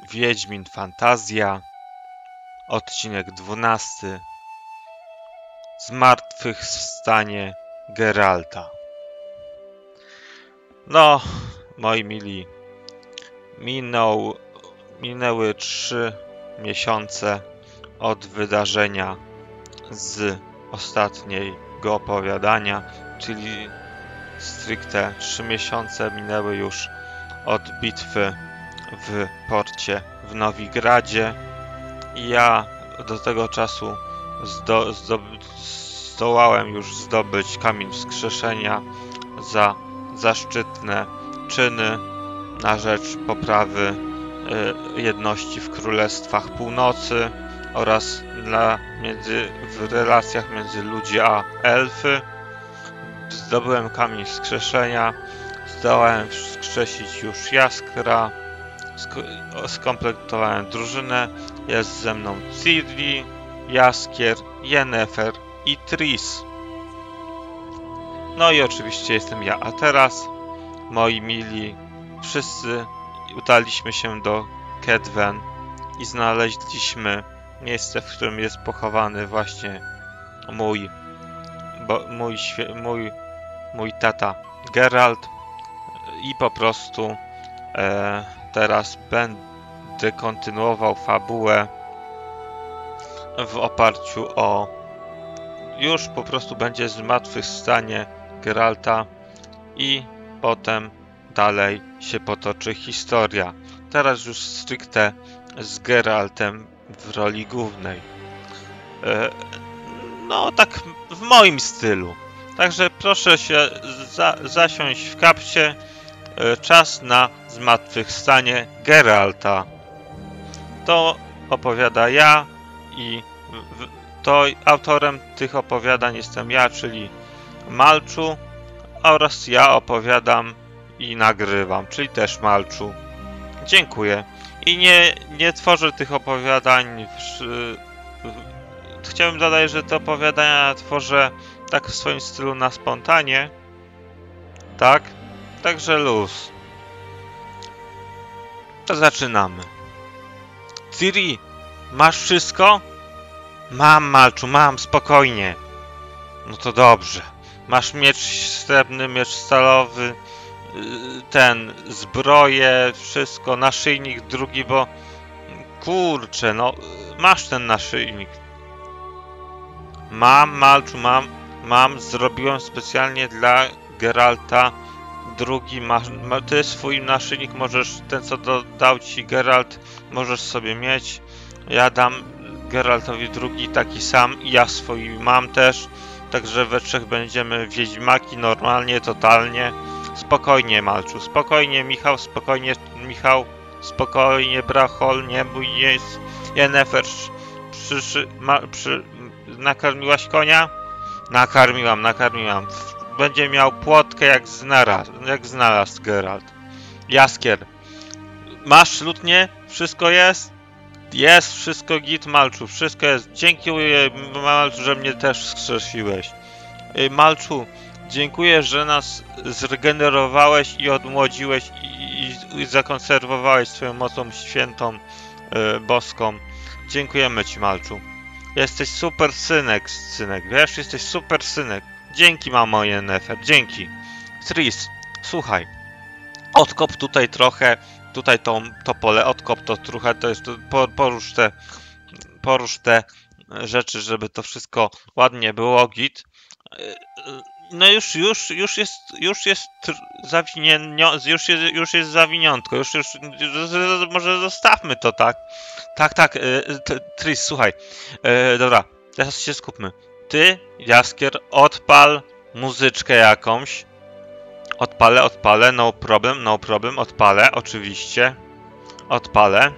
Wiedźmin Fantazja, odcinek 12. Zmartwychwstanie Geralta. No, moi mili, minęły 3 miesiące od wydarzenia z ostatniego opowiadania, czyli stricte 3 miesiące minęły już od bitwy w porcie w Nowigradzie i ja do tego czasu zdołałem już zdobyć Kamień Wskrzeszenia za zaszczytne czyny na rzecz poprawy jedności w Królestwach Północy oraz w relacjach między ludzi a elfy. Zdobyłem Kamień Wskrzeszenia, zdołałem wskrzesić już Jaskra, skompletowałem drużynę, jest ze mną Ciri, Jaskier, Yennefer i Triss. No i oczywiście jestem ja, a teraz, moi mili, wszyscy udaliśmy się do Kedwen i znaleźliśmy miejsce, w którym jest pochowany właśnie mój tata Geralt i po prostu teraz będę kontynuował fabułę w oparciu o już po prostu będzie zmartwychwstanie Geralta i potem dalej się potoczy historia. Teraz już stricte z Geraltem w roli głównej. No tak w moim stylu. Także proszę się zasiąść w kapcie. Czas na zmartwychwstanie Geralta. To opowiada ja i to autorem tych opowiadań jestem ja, czyli Malczu, oraz ja opowiadam i nagrywam, czyli też Malczu. Dziękuję. I nie tworzę tych opowiadań chciałbym dodać, że te opowiadania tworzę tak w swoim stylu na spontanie. Tak? Także luz. To zaczynamy. Ciri, masz wszystko? Mam, Malczu, mam, spokojnie. No to dobrze. Masz miecz srebrny, miecz stalowy, zbroję, wszystko, naszyjnik drugi, bo kurczę, no masz ten naszyjnik. Mam, Malczu, mam, zrobiłem specjalnie dla Geralta drugi, ty swój naszyjnik możesz, ten co dał ci Geralt, możesz sobie mieć. Ja dam Geraltowi drugi taki sam i ja swój mam też. Także we trzech będziemy wiedźmaki normalnie, totalnie. Spokojnie, Malczu, spokojnie, Michał, spokojnie, Brachol, nie bój jest. Yennefer, nakarmiłaś konia? Nakarmiłam. Będzie miał płotkę jak znalazł Geralt. Jaskier, masz lutnię? Wszystko jest? Jest, wszystko git, Malczu, wszystko jest. Dziękuję, Malczu, że mnie też wskrzesiłeś. Malczu, dziękuję, że nas zregenerowałeś i odmłodziłeś i zakonserwowałeś swoją mocą świętą, boską. Dziękujemy ci, Malczu. Jesteś super synek, wiesz? Jesteś super synek. Dzięki, mamo Yennefer, dzięki. Triss, słuchaj, odkop tutaj trochę, tutaj to pole, odkop to trochę, to jest, porusz te rzeczy, żeby to wszystko ładnie było, git. No już jest zawiniątko, może zostawmy to, tak? Tak, Triss, słuchaj, dobra, teraz się skupmy. Ty, Jaskier, odpal muzyczkę jakąś. Odpalę, no problem, odpalę, oczywiście. Odpalę.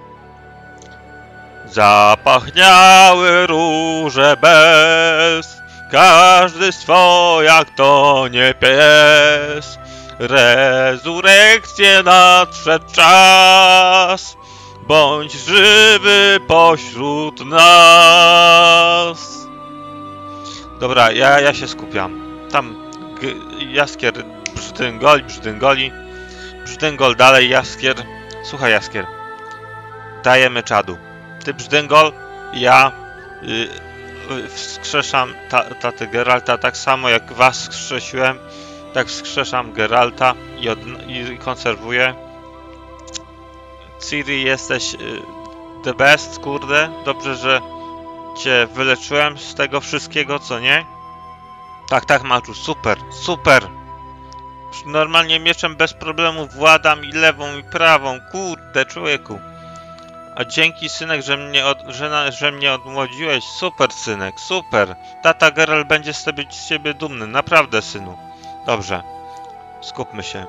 Zapachniały róże bez, każdy swoja, kto nie pies. Rezurekcję nadszedł czas, bądź żywy pośród nas. Dobra, ja się skupiam. Tam Jaskier brzdęgoli. Brzdęgol dalej, Jaskier. Słuchaj, Jaskier. Dajemy czadu. Ty brzdęgol, ja wskrzeszam tatę Geralta tak samo jak was wskrzesiłem, tak wskrzeszam Geralta i konserwuję. Ciri, jesteś the best, kurde. Dobrze, że cię wyleczyłem z tego wszystkiego, co nie? Tak, Maczu, super, super. Normalnie mieczem bez problemu władam i lewą i prawą, kurde, człowieku. A dzięki, synek, że mnie odmłodziłeś. Super, synek, super. Tata Geralt będzie z ciebie dumny, naprawdę, synu. Dobrze, skupmy się.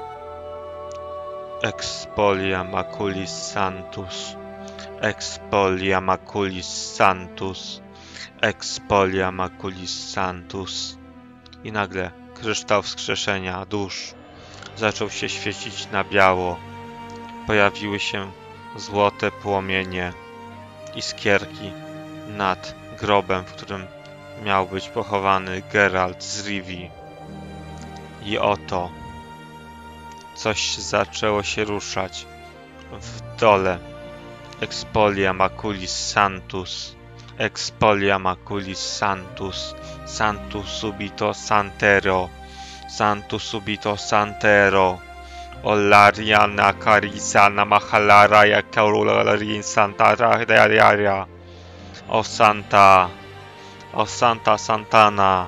Expolia maculis santus. Expolia maculis santus. Expolia maculis santus. I nagle kryształ wskrzeszenia dusz zaczął się świecić na biało. Pojawiły się złote płomienie, iskierki nad grobem, w którym miał być pochowany Geralt z Rivii. I oto coś zaczęło się ruszać w dole. Expolia maculis santus. Expolia maculis santus. Santus subito santero. Santus subito santero. Olariana carisana mahalara ya caularin santara. O Santa. O Santa Santana.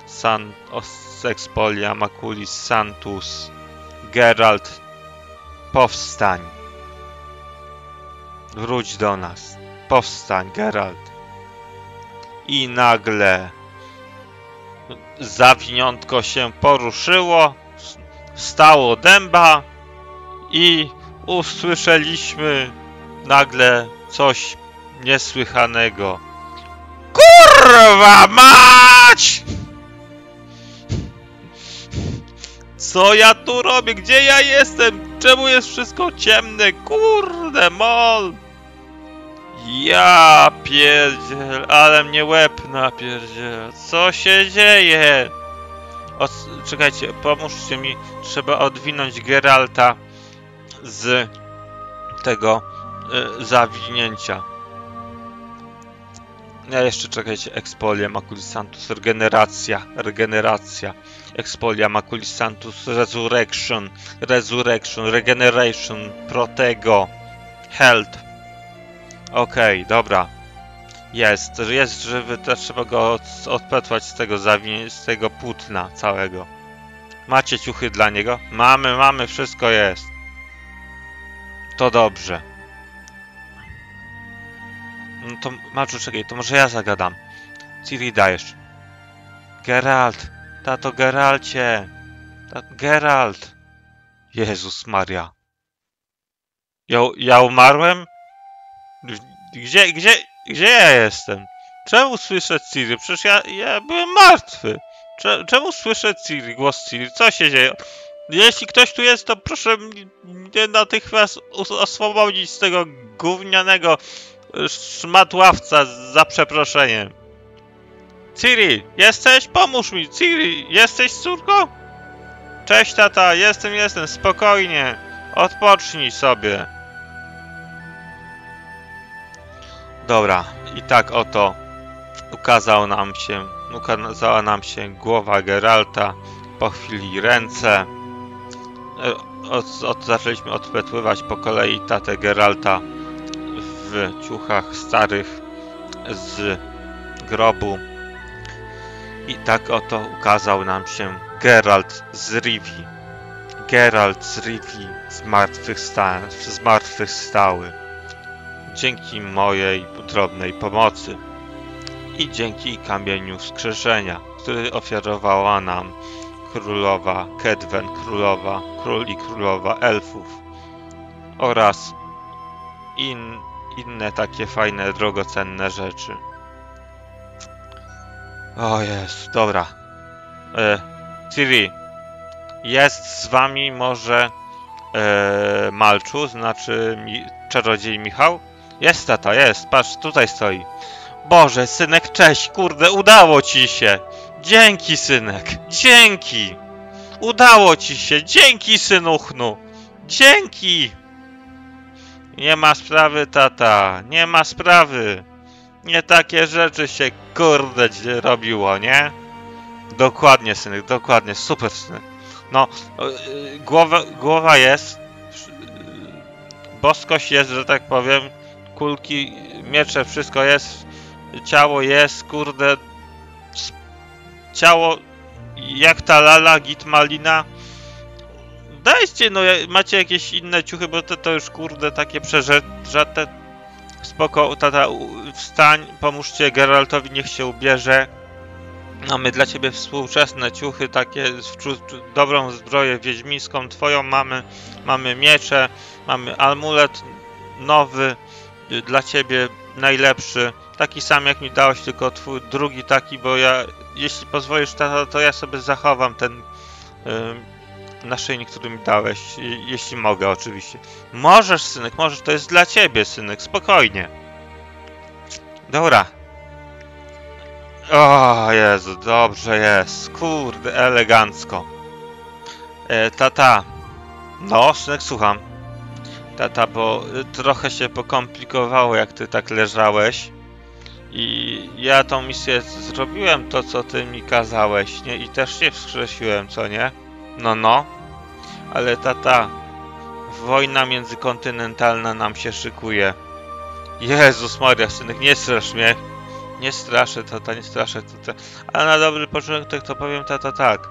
Expolia maculis santus. Geralt, powstań. Wróć do nas. Powstań, Geralt. I nagle zawiniątko się poruszyło, stało dęba i usłyszeliśmy nagle coś niesłychanego. Kurwa mać! Co ja tu robię? Gdzie ja jestem? Czemu jest wszystko ciemne? Kurde mol! Ja pierdziel, ale mnie łeb napierdziel. Co się dzieje? Czekajcie, pomóżcie mi. Trzeba odwinąć Geralta z tego zawinięcia. Ja jeszcze, czekajcie. Expolia maculis santus. Regeneracja. Expolia maculis santus. Resurrection. Regeneration. Protego. Health. Okej, dobra. Jest żywy, też trzeba go odpętwać z tego płótna całego. Macie ciuchy dla niego? Mamy, wszystko jest. To dobrze. No to, Maczu, czekaj, to może ja zagadam. Ciri, dajesz. Geralt! Tato Geralcie! Geralt! Jezus Maria. Ja umarłem? Gdzie ja jestem? Czemu słyszę Ciri? Przecież ja byłem martwy. Czemu słyszę Ciri, głos Ciri? Co się dzieje? Jeśli ktoś tu jest, to proszę mnie natychmiast oswobodzić z tego gównianego szmatławca, za przeproszeniem. Ciri, jesteś? Pomóż mi! Ciri, jesteś córką? Cześć, tata, jestem, spokojnie. Odpocznij sobie. Dobra, i tak oto ukazała nam się głowa Geralta, po chwili ręce. Zaczęliśmy odpętływać po kolei tatę Geralta w ciuchach starych z grobu. I tak oto ukazał nam się Geralt z Rivii. Geralt z Rivii zmartwychwstały. Dzięki mojej drobnej pomocy i dzięki kamieniu wskrzeszenia, który ofiarowała nam królowa Kedwen, król i królowa elfów oraz inne takie fajne, drogocenne rzeczy. O jest, dobra. Ciri, jest z wami może Malczu, znaczy czarodziej Michał? Jest, tata, jest, patrz, tutaj stoi. Boże, synek, cześć, kurde, udało ci się. Dzięki, synek, dzięki. Udało ci się, dzięki, synuchnu. Dzięki. Nie ma sprawy, tata. Nie ma sprawy. Nie takie rzeczy się, kurde, robiło, nie? Dokładnie, synek, dokładnie. Super, synek. No, głowa jest. Boskość jest, że tak powiem. Kulki, miecze, wszystko jest. Ciało jest, kurde. Ciało jak ta lala, git malina. Dajcie, no macie jakieś inne ciuchy, bo to już kurde takie przeżarte. Spoko, tata, wstań, pomóżcie Geraltowi, niech się ubierze. Mamy dla ciebie współczesne ciuchy, takie dobrą zbroję wiedźmińską, twoją mamy miecze, mamy amulet nowy, dla ciebie najlepszy, taki sam jak mi dałeś, tylko twój drugi taki, bo ja, jeśli pozwolisz, tata, to ja sobie zachowam ten naszyjnik, który mi dałeś, jeśli mogę oczywiście. Możesz, synek, możesz, to jest dla ciebie, synek, spokojnie. Dobra. O Jezu, dobrze jest, kurde, elegancko. Tata. No, synek, słucham. Tata, bo trochę się pokomplikowało, jak ty tak leżałeś. I ja tą misję zrobiłem, to co ty mi kazałeś, nie? I też się wskrzesiłem, co nie? No. Ale tata, wojna międzykontynentalna nam się szykuje. Jezus Maria, synek, nie strasz mnie. Nie straszę, tata, nie straszę, tata. Ale na dobry początek to powiem, tata, tak.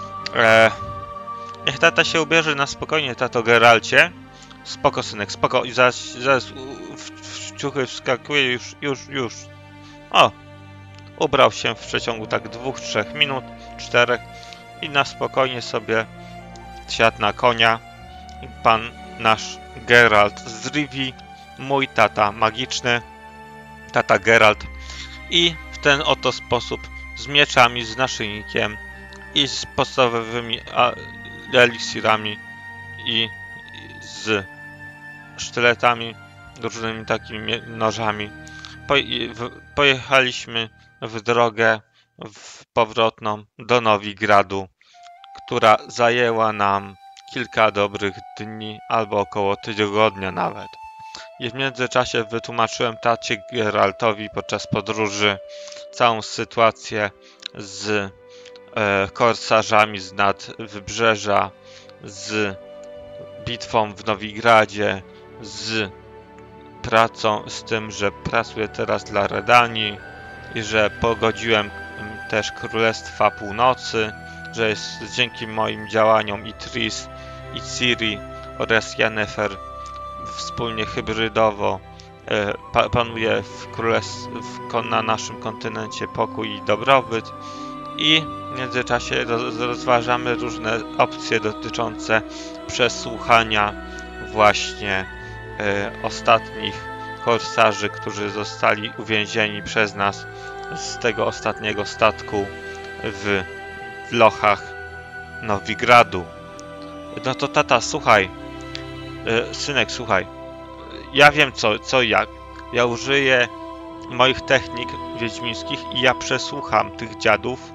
Niech tata się ubierze na spokojnie, tato Geralcie. Spoko, synek, spoko. I zaraz w ciuchy wskakuje, już. O! Ubrał się w przeciągu tak 2-3 minut, 4 i na spokojnie sobie siadł na konia. I pan nasz Geralt z Rivii, mój tata magiczny, tata Geralt. I w ten oto sposób z mieczami, z naszyjnikiem i z podstawowymi eliksirami i z sztyletami, różnymi takimi nożami pojechaliśmy w drogę powrotną do Nowigradu, która zajęła nam kilka dobrych dni albo około tygodnia nawet. I w międzyczasie wytłumaczyłem tacie Geraltowi podczas podróży całą sytuację z korsarzami z nad wybrzeża, z bitwą w Nowigradzie, z pracą, z tym, że pracuję teraz dla Redanii i że pogodziłem też Królestwa Północy, że jest dzięki moim działaniom i Triss, i Ciri oraz Yennefer wspólnie hybrydowo panuje na naszym kontynencie pokój i dobrobyt. I w międzyczasie rozważamy różne opcje dotyczące przesłuchania właśnie ostatnich korsarzy, którzy zostali uwięzieni przez nas z tego ostatniego statku w lochach Nowigradu. No to tata, słuchaj, synek, słuchaj, ja wiem co jak. Ja użyję moich technik wiedźmińskich i ja przesłucham tych dziadów.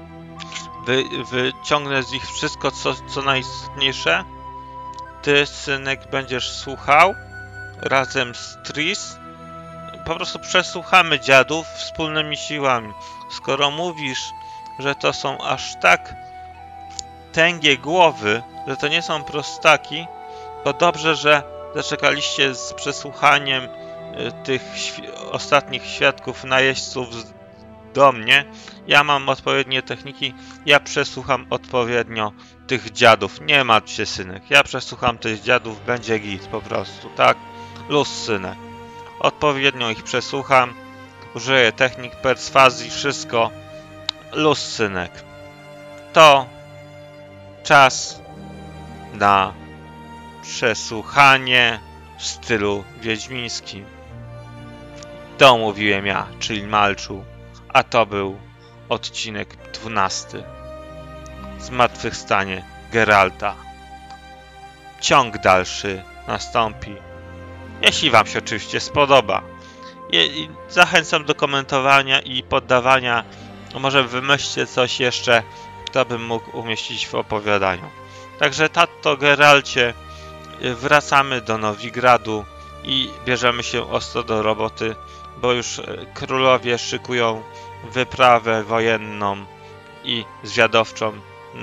Wyciągnę z nich wszystko, co najistotniejsze. Ty, synek, będziesz słuchał razem z Triss. Po prostu przesłuchamy dziadów wspólnymi siłami. Skoro mówisz, że to są aż tak tęgie głowy, że to nie są prostaki, to dobrze, że zaczekaliście z przesłuchaniem tych ostatnich świadków, najeźdźców do mnie. Ja mam odpowiednie techniki, ja przesłucham odpowiednio tych dziadów. Nie martw się, synek, ja przesłucham tych dziadów, będzie git po prostu, tak? Luz, synek. Odpowiednio ich przesłucham, użyję technik perswazji, wszystko. Luz, synek. To czas na przesłuchanie w stylu wiedźmińskim. To mówiłem ja, czyli Malczu, a to był odcinek 12. Zmartwychwstanie Geralta. Ciąg dalszy nastąpi. Jeśli wam się oczywiście spodoba. Zachęcam do komentowania i poddawania. Może wymyślcie coś jeszcze, co bym mógł umieścić w opowiadaniu. Także tato Geralcie, wracamy do Nowigradu i bierzemy się ostro do roboty, bo już królowie szykują wyprawę wojenną i zwiadowczą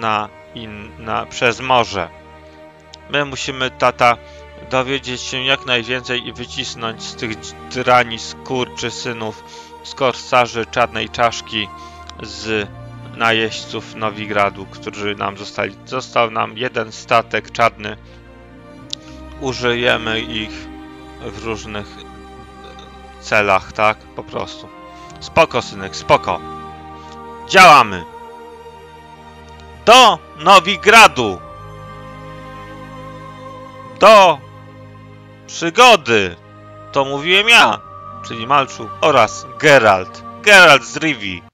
przez morze. My musimy, tata, dowiedzieć się jak najwięcej i wycisnąć z tych tyrani skurczysynów, z korsarzy Czarnej Czaszki, z najeźdźców Nowigradu, którzy nam zostali. Został nam jeden statek czarny. Użyjemy ich w różnych celach, tak? Po prostu. Spoko, synek, spoko. Działamy! Do Nowigradu! Do przygody! To mówiłem ja, czyli Malczu oraz Geralt. Geralt z Rivii.